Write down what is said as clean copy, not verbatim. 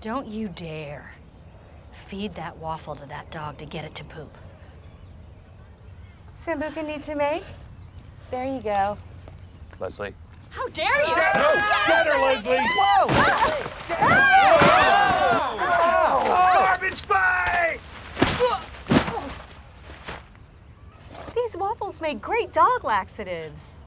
Don't you dare feed that waffle to that dog to get it to poop. Sambuca need to make? There you go. Leslie. How dare you! No! Get her, Leslie! Whoa! Garbage fight! These waffles make great dog laxatives.